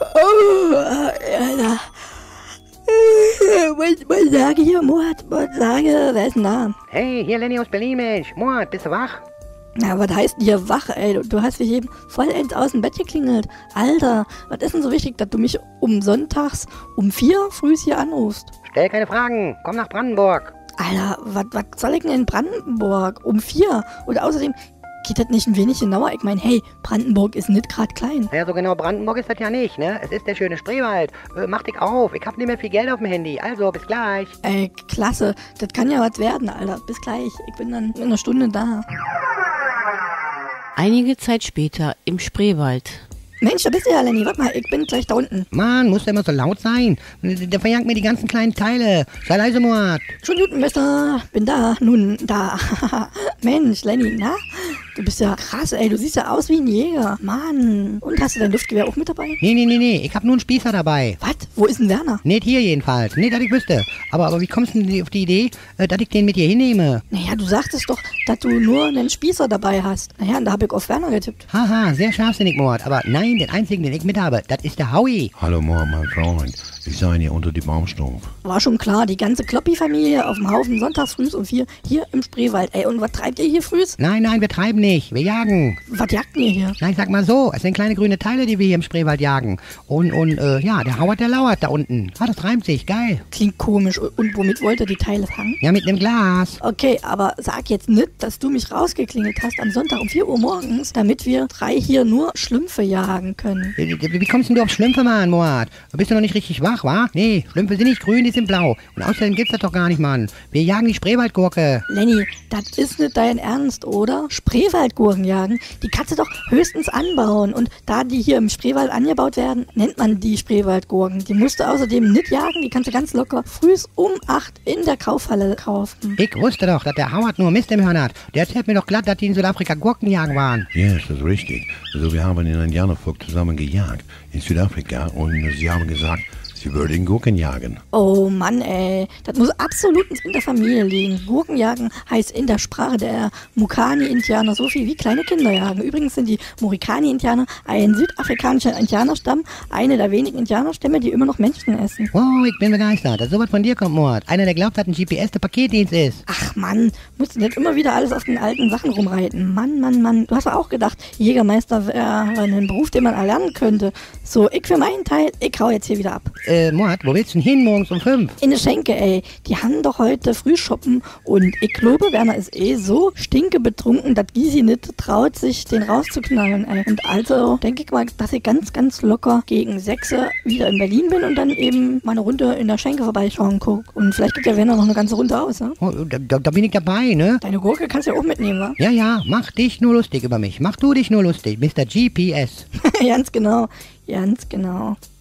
Oh, Alter. Was sage hier, Mord? Was sage, wer ist denn da? Hey, hier Lenny aus Berlin, Mensch. Mord, bist du wach? Na, was heißt denn hier wach, ey? Du hast mich eben vollends aus dem Bett geklingelt. Alter, was ist denn so wichtig, dass du mich sonntags um 4 früh hier anrufst? Stell keine Fragen, komm nach Brandenburg. Alter, was soll ich denn in Brandenburg? Um 4? Und außerdem, geht das nicht ein wenig genauer? Ich meine, hey, Brandenburg ist nicht gerade klein. Naja, so genau Brandenburg ist das ja nicht, ne? Es ist der schöne Spreewald. Mach dich auf, ich hab nicht mehr viel Geld auf dem Handy. Also, bis gleich. Ey, klasse. Das kann ja was werden, Alter. Bis gleich. Ich bin dann in einer Stunde da. Einige Zeit später im Spreewald. Mensch, da bist du ja, Lenny. Warte mal, ich bin gleich da unten. Mann, muss der immer so laut sein? Der verjankt mir die ganzen kleinen Teile. Sei leise, Mord. Schon gut, Mister. Bin da. Nun, da. Mensch, Lenny, na? Du bist ja krass, ey. Du siehst ja aus wie ein Jäger. Mann. Und hast du dein Luftgewehr auch mit dabei? Nee. Ich hab nur einen Spießer dabei. Was? Wo ist denn Werner? Nicht hier jedenfalls. Nicht, dass ich wüsste. Aber wie kommst du denn auf die Idee, dass ich den mit dir hinnehme? Naja, du sagtest doch, dass du nur einen Spießer dabei hast. Naja, und da hab ich auf Werner getippt. Haha, sehr scharfsinnig, Mord. Aber nein, den einzigen, den ich mit habe, das ist der Howie. Hallo Mord, mein Freund. Ich sei hier unter die Baumstumpf. War schon klar, die ganze Kloppi-Familie auf dem Haufen sonntags frühs um 4 hier im Spreewald. Ey, und was treibt ihr hier frühs? Nein, wir treiben nicht. Wir jagen. Was jagt ihr hier? Nein, sag mal so, es sind kleine grüne Teile, die wir hier im Spreewald jagen. Und ja, der Howard, der lauert da unten. Ah, das reimt sich, geil. Klingt komisch. Und womit wollt ihr die Teile fangen? Ja, mit einem Glas. Okay, aber sag jetzt nicht, dass du mich rausgeklingelt hast am Sonntag um 4 Uhr morgens, damit wir 3 hier nur Schlümpfe jagen können. Wie kommst denn du auf Schlümpfe, Mann, Mord? Bist du noch nicht richtig wach, wa? Nee, Schlümpfe sind nicht grün, die sind blau. Und außerdem gibt's das doch gar nicht, Mann. Wir jagen die Spreewaldgurke. Lenny, das ist nicht dein Ernst, oder? Spreewaldgurken jagen, die kannst du doch höchstens anbauen. Und da die hier im Spreewald angebaut werden, nennt man die Spreewaldgurken. Die musst du außerdem nicht jagen, die kannst du ganz locker frühs um 8 in der Kaufhalle kaufen. Ich wusste doch, dass der Howard nur Mist im Hirn hat. Der erzählt mir doch glatt, dass die in Südafrika Gurken jagen waren. Ja, ist das richtig. Also wir haben in Indianervolk zusammen gejagt in Südafrika und sie haben gesagt, sie würden Gurken jagen. Oh Mann, ey. Das muss absolut in der Familie liegen. Gurkenjagen heißt in der Sprache der Mukani-Indianer so viel wie kleine Kinder jagen. Übrigens sind die Murikani-Indianer ein südafrikanischer Indianerstamm, eine der wenigen Indianerstämme, die immer noch Menschen essen. Oh, ich bin begeistert, dass sowas von dir kommt, Mord. Einer, der glaubt, dass ein GPS der Paketdienst ist. Ach Mann, musst du nicht immer wieder alles auf den alten Sachen rumreiten. Mann. Du hast doch auch gedacht, Jägermeister wäre ein Beruf, den man erlernen könnte. So, ich für meinen Teil, ich hau jetzt hier wieder ab. Mord, wo willst du denn hin morgens um 5? In der Schenke, ey. Die haben doch heute früh shoppen und ich glaube, Werner ist so stinkebetrunken, dass Gysi nicht traut, sich den rauszuknallen, ey. Und also denke ich mal, dass ich ganz locker gegen 6 wieder in Berlin bin und dann eben mal eine Runde in der Schenke vorbeischauen guck. Und vielleicht geht der Werner noch eine ganze Runde aus, ne? Oh, da bin ich dabei, ne? Deine Gurke kannst du ja auch mitnehmen, wa? Ja, mach dich nur lustig über mich. Mach du dich nur lustig, Mr. GPS. Ganz genau.